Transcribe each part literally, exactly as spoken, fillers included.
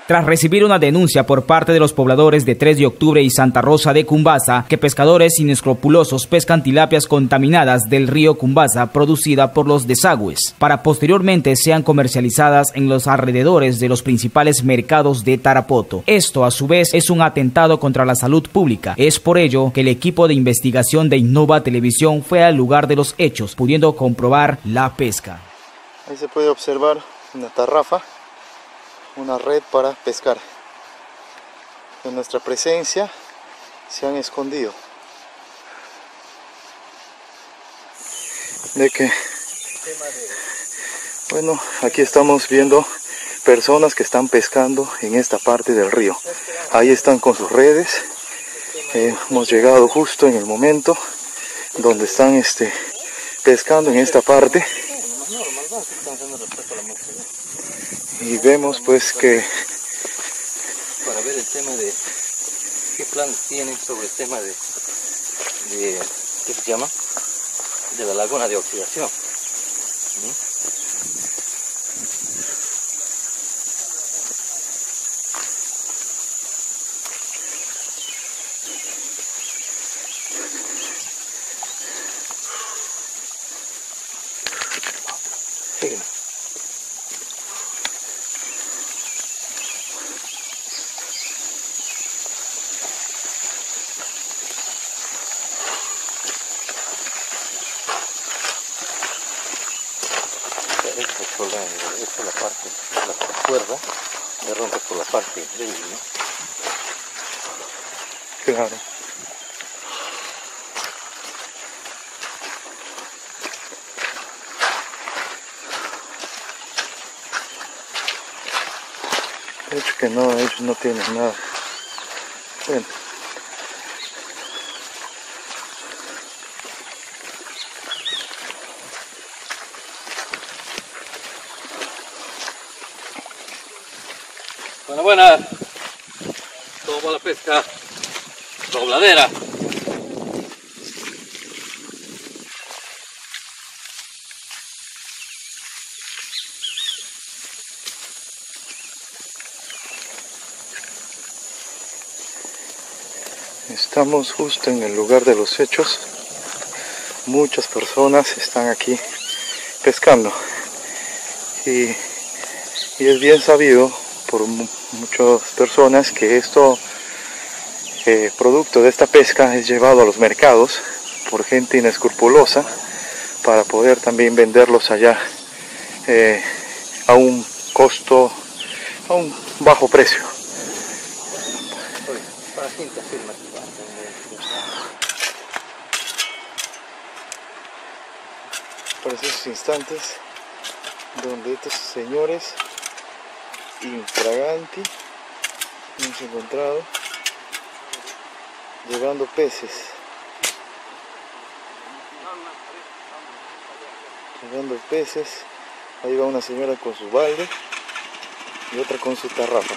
Tras recibir una denuncia por parte de los pobladores de tres de octubre y Santa Rosa de Cumbasa, que pescadores inescrupulosos pescan tilapias contaminadas del río Cumbasa producida por los desagües, para posteriormente sean comercializadas en los alrededores de los principales mercados de Tarapoto. Esto a su vez es un atentado contra la salud pública. Es por ello que el equipo de investigación de Innova Televisión fue al lugar de los hechos, pudiendo comprobar la pesca. Ahí se puede observar una tarrafa, una red para pescar. En nuestra presencia se han escondido. De que, bueno, aquí estamos viendo personas que están pescando en esta parte del río. Ahí están con sus redes. Eh, hemos llegado justo en el momento donde están este, pescando en esta parte. Y vemos pues que para ver el tema de qué planes tienen sobre el tema de, de ¿qué se llama? De la laguna de oxidación. ¿Sí? Sígueme. Esta es la parte, la cuerda, me rompe por la parte débil, ¿no? claro. De hecho que no, ellos no tienen nada. Bueno. Buena, buena. Toma la pesca dobladera. Estamos justo en el lugar de los hechos. Muchas personas están aquí pescando. Y, y es bien sabido por muchas personas que esto, eh, producto de esta pesca, es llevado a los mercados por gente inescrupulosa para poder también venderlos allá eh, a un costo, a un bajo precio. Por esos instantes donde estos señores infraganti hemos encontrado llevando peces, llevando peces. Ahí va una señora con su balde y otra con su tarrafa.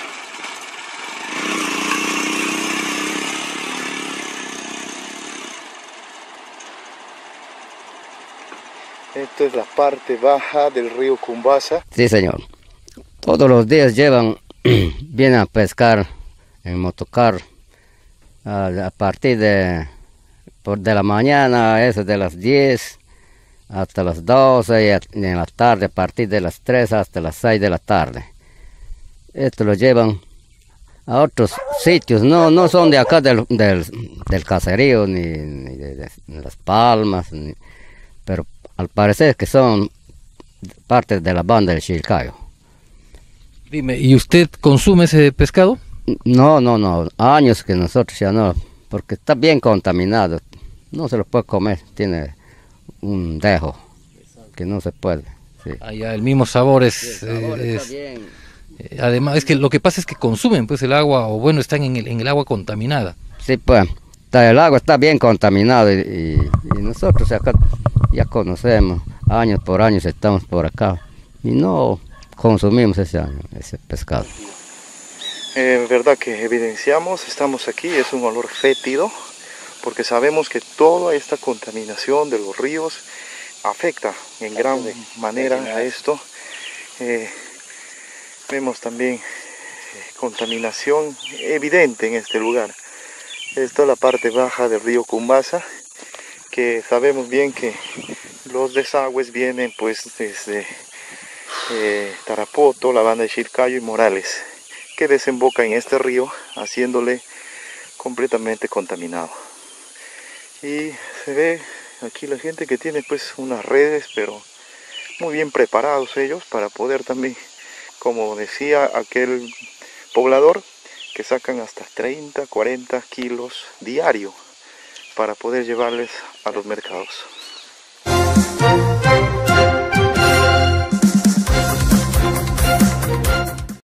Esto es la parte baja del río Cumbasa. Sí, señor. Todos los días llevan, vienen a pescar en motocar a, a partir de, por de la mañana, eso de las diez hasta las doce y, a, y en la tarde a partir de las tres hasta las seis de la tarde. Esto lo llevan a otros sitios, no, no son de acá del, del, del caserío ni, ni de, de, de Las Palmas, ni, pero al parecer que son parte de la banda del Chilcayo. Dime, ¿y usted consume ese pescado? No, no, no, años que nosotros ya no, porque está bien contaminado, no se lo puede comer, tiene un dejo que no se puede. Sí. Allá el mismo sabor es... Sí, el sabor eh, está es bien. eh, además, es que lo que pasa es que consumen pues el agua, o bueno, están en el, en el agua contaminada. Sí, pues, está, el agua está bien contaminado y, y, y nosotros acá ya conocemos, años por años estamos por acá y no consumimos ese año, ese pescado. En eh, verdad que evidenciamos, estamos aquí, es un olor fétido, porque sabemos que toda esta contaminación de los ríos afecta en gran manera a esto. Eh, vemos también contaminación evidente en este lugar. Esta es la parte baja del río Cumbasa, que sabemos bien que los desagües vienen pues desde eh, Tarapoto, la banda de Chircayo y Morales, que desemboca en este río, haciéndole completamente contaminado. Y se ve aquí la gente que tiene pues unas redes, pero muy bien preparados ellos para poder también, como decía aquel poblador, que sacan hasta treinta, cuarenta kilos diario para poder llevarles a los mercados.